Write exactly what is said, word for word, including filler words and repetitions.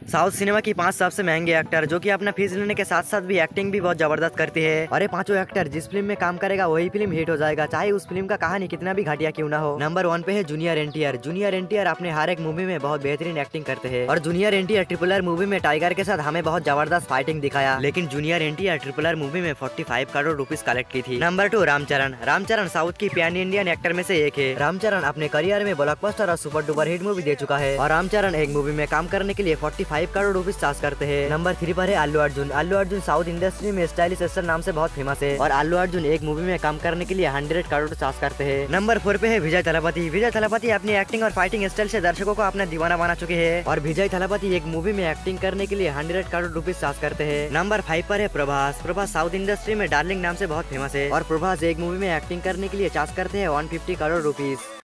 South cinema की पांच सबसे महंगे एक्टर जो कि अपना फीस लेने के साथ साथ भी एक्टिंग भी बहुत जबरदस्त करती है। और ये पांचों एक्टर जिस फिल्म में काम करेगा वही फिल्म हिट हो जाएगा, चाहे उस फिल्म का कहानी कितना भी घटिया क्यों ना हो। नंबर वन पे है जूनियर एनटीआर। जूनियर एनटीआर अपने हर एक मूवी में बहुत बेहतरीन एक्टिंग करते हैं और junior NTR triple R movie में टाइगर के साथ हमें बहुत जबरदस्त फाइटिंग दिखाया, लेकिन junior NTR triple R movie में पैंतालीस करोड़ रुपीस कलेक्ट की थी। Number two Ram Charan. Ram Charan south की पैन इंडियन एक्टर में से एक है। रामचरण अपने करियर में ब्लॉकबस्टर और सुपर डुपर हिट मूवी दे चुका है और रामचरण एक मूवी में काम करने के लिए पैंतालीस करोड़ रुपीस चार्ज करते हैं। नंबर थ्री पर है अल्लू अर्जुन। अल्लू अर्जुन साउथ इंडस्ट्री में स्टाइलिश एक्टर नाम से बहुत फेमस है और अल्लू अर्जुन एक मूवी में काम करने के लिए सौ करोड़ चार्ज करते हैं। नंबर फोर पे है विजय थलापति। विजय थलापति अपनी एक्टिंग और फाइटिंग स्टाइल से दर्शकों को अपना दीवाना बना चुके हैं और विजय थलापति एक मूवी में एक्टिंग करने के लिए सौ करोड़ रुपीस चार्ज करते हैं। नंबर फाइव पर है प्रभास। प्रभास साउथ इंडस्ट्री में डार्लिंग नाम से बहुत फेमस है और प्रभास एक मूवी में एक्टिंग करने के लिए चार्ज करते हैं एक सौ पचास करोड़ रुपीस।